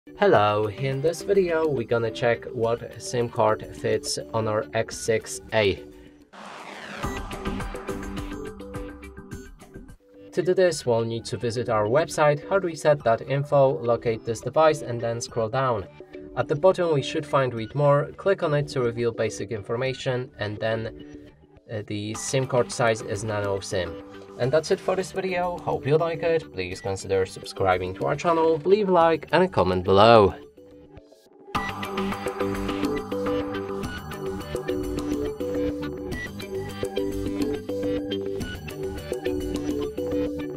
Hello, in this video we're gonna check what SIM card fits on our X6a. To do this, we'll need to visit our website, hardreset.info, locate this device and then scroll down. At the bottom we should find read more, click on it to reveal basic information, and then the SIM card size is Nano SIM. And that's it for this video. Hope you like it. Please consider subscribing to our channel, leave a like and a comment below.